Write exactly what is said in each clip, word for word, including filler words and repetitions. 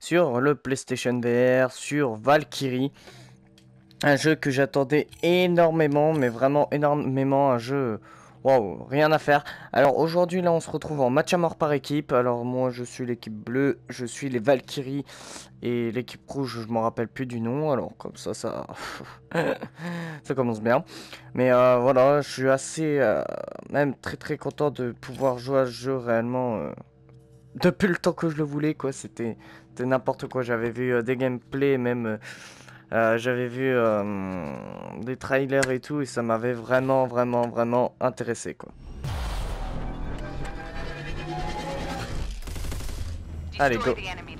sur le PlayStation V R, sur Valkyrie. Un jeu que j'attendais énormément, mais vraiment énormément, un jeu... Waouh, rien à faire. Alors aujourd'hui là on se retrouve en match à mort par équipe. Alors moi je suis l'équipe bleue, je suis les Valkyries et l'équipe rouge je m'en rappelle plus du nom. Alors comme ça ça ça commence bien. Mais euh, voilà, je suis assez euh, même très très content de pouvoir jouer à ce jeu réellement euh, depuis le temps que je le voulais quoi. C'était n'importe quoi. J'avais vu euh, des gameplays même. Euh, Euh, j'avais vu euh, des trailers et tout et ça m'avait vraiment vraiment vraiment intéressé quoi. Allez go.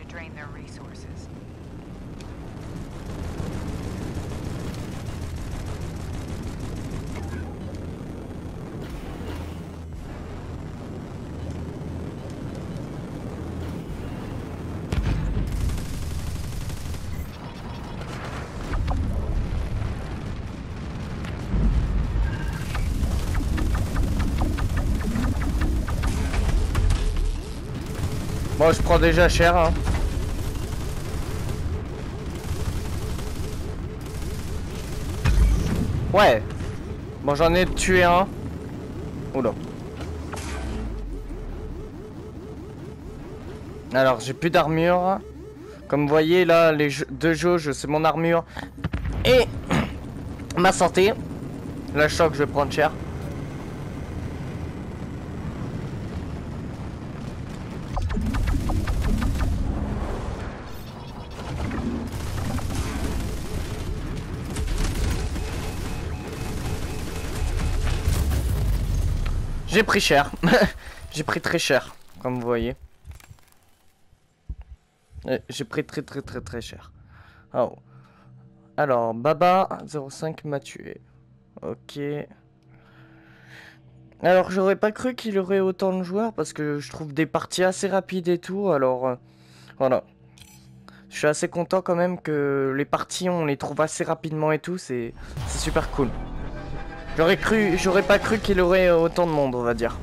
Bon je prends déjà cher hein. Ouais. Bon j'en ai tué un. Oula. Alors j'ai plus d'armure. Comme vous voyez là les deux jauges c'est mon armure et ma santé. Là je sens que je vais prendre cher. J'ai pris cher. J'ai pris très cher, comme vous voyez. J'ai pris très très très très cher. Oh. Alors, Baba zéro cinq m'a tué. Ok. Alors, j'aurais pas cru qu'il y aurait autant de joueurs parce que je trouve des parties assez rapides et tout. Alors, euh, voilà. Je suis assez content quand même que les parties, on les trouve assez rapidement et tout. C'est super cool. J'aurais cru, j'aurais pas cru qu'il y aurait autant de monde, on va dire.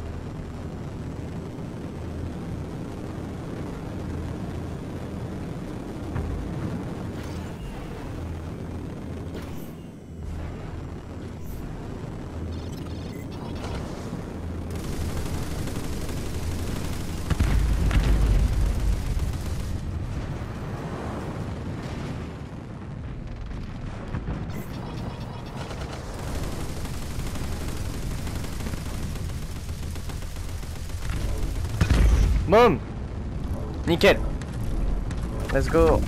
Boum. Nickel. Let's go.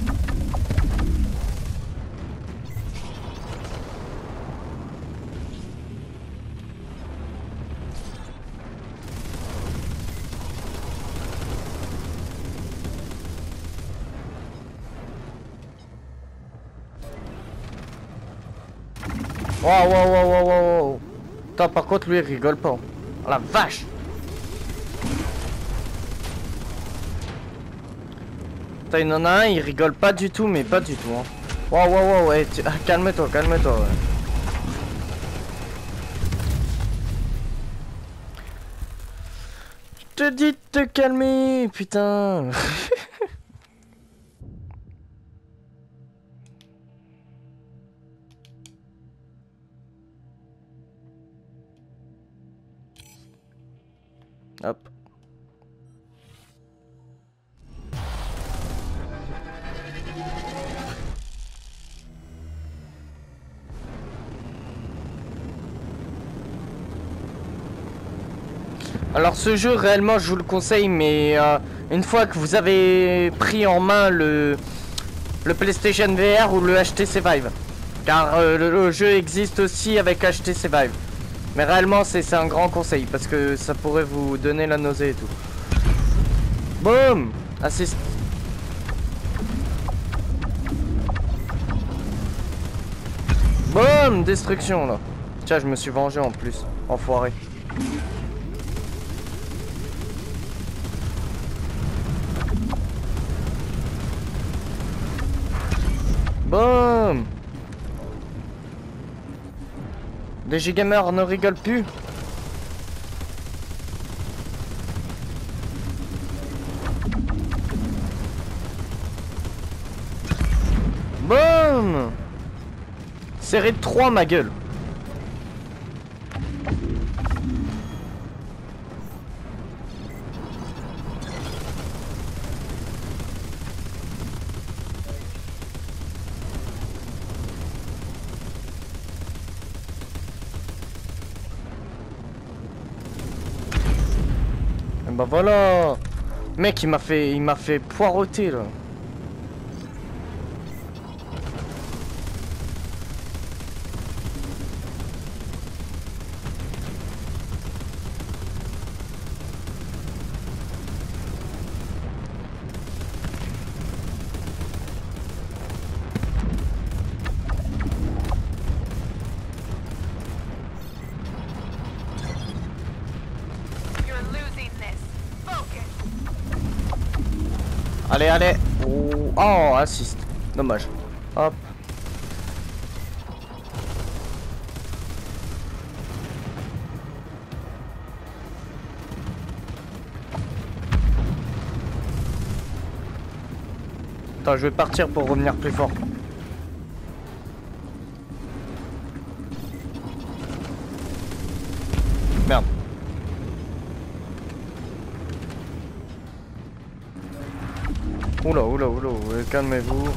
Wow, wow, wow, wow, wow. Attends, par contre, lui, il rigole pas. Oh la vache. Attends, il en a un, il rigole pas du tout, mais pas du tout. Hein. Wow, wow, wow, ouais. Tu... Ah, calme-toi, calme-toi, ouais. Je te dis de te calmer, putain. Hop. Alors ce jeu réellement je vous le conseille, mais euh, une fois que vous avez pris en main le, le PlayStation V R ou le H T C Vive, car euh, le, le jeu existe aussi avec H T C Vive. Mais réellement c'est un grand conseil parce que ça pourrait vous donner la nausée et tout. Boum. Assist. Boum. Destruction là. Tiens, je me suis vengé en plus. Enfoiré. Boum. D G Gamer ne rigole plus. damn. Serré de trois, ma gueule. Et bah voilà. Mec, il m'a fait, il m'a fait poireauter là. Allez, allez. Oh, oh, assist. Dommage. Hop. Attends, je vais partir pour revenir plus fort. Merde. Oula, oula, oula, oula, calmez-vous.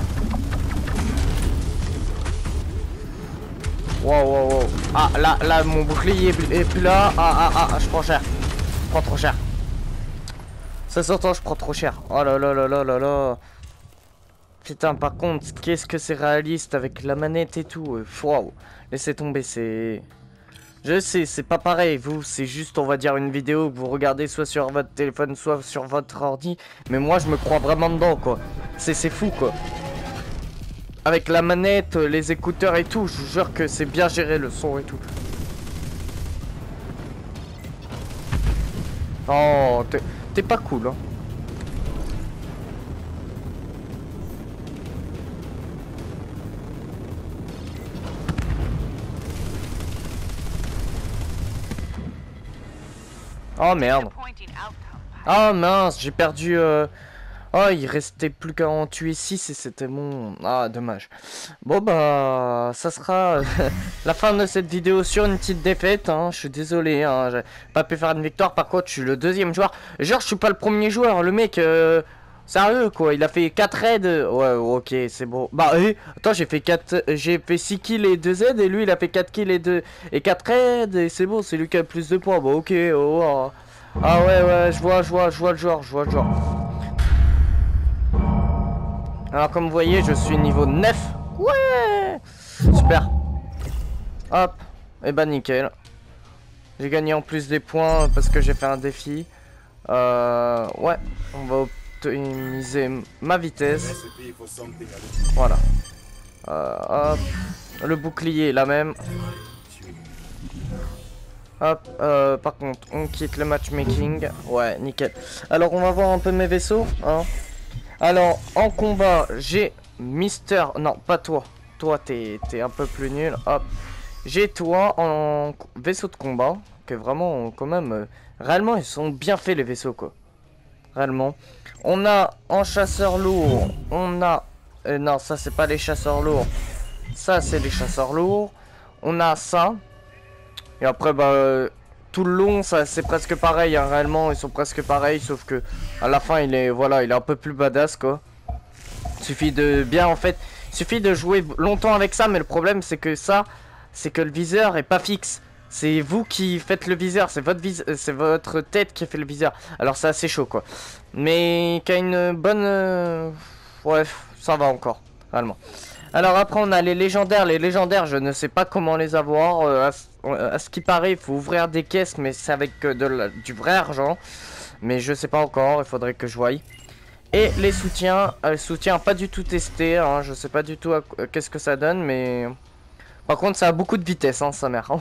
Wow, wow, wow. Ah, là, là, mon bouclier est plus, est plus là. Ah, ah, ah, je prends cher. Je prends trop cher. Ça s'entend, je prends trop cher. Oh là là là là là là. Putain, par contre, qu'est-ce que c'est réaliste avec la manette et tout. Waouh. Laissez tomber, c'est... Je sais, c'est pas pareil, vous, c'est juste, on va dire, une vidéo que vous regardez soit sur votre téléphone, soit sur votre ordi. Mais moi, je me crois vraiment dedans, quoi. C'est fou, quoi. Avec la manette, les écouteurs et tout, je vous jure que c'est bien géré, le son et tout. Oh, t'es pas cool, hein. Oh merde. Oh mince, j'ai perdu... Euh... Oh, il restait plus qu'à en tuer six et c'était bon. Ah, dommage. Bon bah, ça sera la fin de cette vidéo sur une petite défaite. Hein. Je suis désolé, hein. J'ai pas pu faire une victoire. Par contre, je suis le deuxième joueur. Genre, je suis pas le premier joueur. Le mec... Euh... Sérieux quoi, il a fait quatre raids. Ouais, ok, c'est bon. Bah, eh, attends, j'ai fait quatre, j'ai fait six kills et deux Z et lui il a fait quatre kills et deux et quatre raids et c'est bon, c'est lui qui a le plus de points. Bah, ok. Oh, oh. Ah ouais, ouais, je vois, je vois, je vois le joueur, je vois le joueur. Alors comme vous voyez, je suis niveau neuf. Ouais. Super. Hop. Et bah nickel. J'ai gagné en plus des points parce que j'ai fait un défi. Euh, ouais, on va optimiser ma vitesse. Voilà. Euh, hop. Le bouclier est la même. Hop. Euh, par contre, on quitte le matchmaking. Ouais, nickel. Alors, on va voir un peu mes vaisseaux. Hein. Alors, en combat, j'ai Mister... Non, pas toi. Toi, t'es un peu plus nul. Hop. J'ai toi en vaisseau de combat. Que vraiment, quand même... Euh, réellement, ils sont bien faits, les vaisseaux, quoi. Réellement. On a en chasseur lourd. On a... Euh, non, ça, c'est pas les chasseurs lourds. Ça, c'est les chasseurs lourds. On a ça. Et après, bah... Euh, tout le long, ça c'est presque pareil, hein, réellement, ils sont presque pareils, sauf que à la fin, il est, voilà, il est un peu plus badass, quoi. Suffit de bien, en fait, suffit de jouer longtemps avec ça, mais le problème, c'est que ça, c'est que le viseur est pas fixe. C'est vous qui faites le viseur, c'est votre vis c'est votre tête qui fait le viseur. Alors c'est assez chaud, quoi. Mais qui a une bonne, euh... ouais, ça va encore, réellement. Alors après on a les légendaires, les légendaires je ne sais pas comment les avoir, euh, à, à ce qui paraît il faut ouvrir des caisses mais c'est avec euh, de la, du vrai argent. Mais je sais pas encore, il faudrait que je voie. Et les soutiens, euh, soutiens pas du tout testé, hein, je sais pas du tout euh, qu'est-ce que ça donne mais... Par contre ça a beaucoup de vitesse hein, sa mère.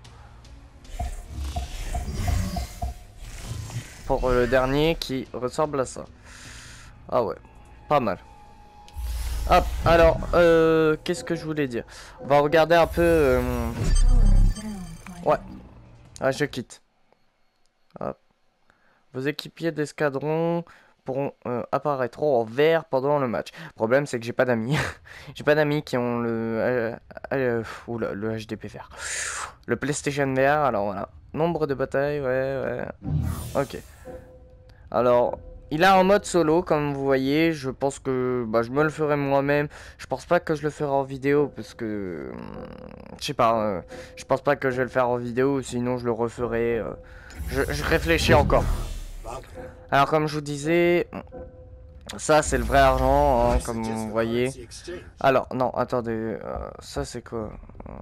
Pour le dernier qui ressemble à ça. Ah ouais, pas mal. Hop, alors, euh, qu'est-ce que je voulais dire? On va regarder un peu... Euh... Ouais. Ah, je quitte. Hop. Vos équipiers d'escadron pourront euh, apparaître en vert pendant le match. Le problème, c'est que j'ai pas d'amis. J'ai pas d'amis qui ont le, euh, euh, oula, le H D P vert. Le PlayStation vert, alors voilà. Nombre de batailles, ouais, ouais. Ok. Alors, il a un mode solo, comme vous voyez. Je pense que bah, je me le ferai moi-même. Je pense pas que je le ferai en vidéo, parce que... Je sais pas, euh, je pense pas que je vais le faire en vidéo, sinon je le referai. Euh, je, je réfléchis encore. Alors, comme je vous disais... Ça, c'est le vrai argent, hein, comme vous voyez. Alors, non, attendez. Euh, ça, c'est quoi?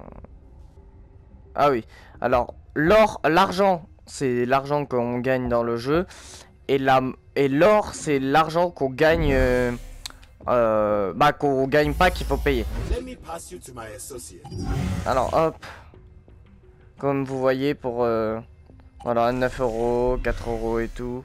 Ah oui. Alors, l'or, l'argent, c'est l'argent qu'on gagne dans le jeu. Et la, et l'or, c'est l'argent qu'on gagne... Euh, euh, bah, qu'on gagne pas, qu'il faut payer. Alors, hop. Comme vous voyez, pour... Euh, voilà, neuf euros, quatre euros et tout.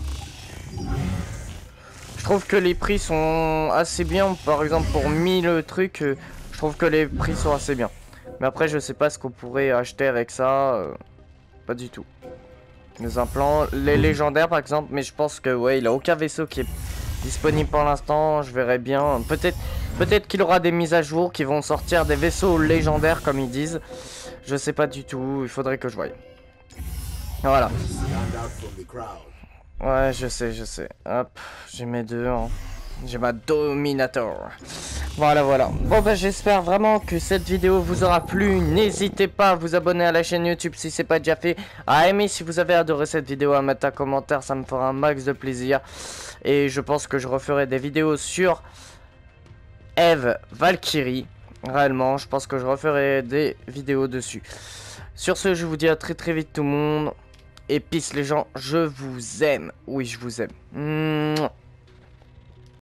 Je trouve que les prix sont assez bien. Par exemple, pour mille trucs, euh, je trouve que les prix sont assez bien. Mais après, je sais pas ce qu'on pourrait acheter avec ça. Euh, pas du tout. Les implants, les légendaires par exemple. Mais je pense que, ouais, il a aucun vaisseau qui est disponible pour l'instant. Je verrai bien. Peut-être peut-être qu'il aura des mises à jour qui vont sortir des vaisseaux légendaires, comme ils disent. Je sais pas du tout. Il faudrait que je voie. Voilà. Ouais, je sais, je sais. Hop, j'ai mes deux. Hein. J'ai ma Dominator. Voilà, voilà. Bon, bah, j'espère vraiment que cette vidéo vous aura plu. N'hésitez pas à vous abonner à la chaîne YouTube si c'est pas déjà fait. À aimer si vous avez adoré cette vidéo, à mettre un commentaire. Ça me fera un max de plaisir. Et je pense que je referai des vidéos sur Eve Valkyrie. Réellement, je pense que je referai des vidéos dessus. Sur ce, je vous dis à très très vite tout le monde. Et peace les gens, je vous aime. Oui, je vous aime. Mouah.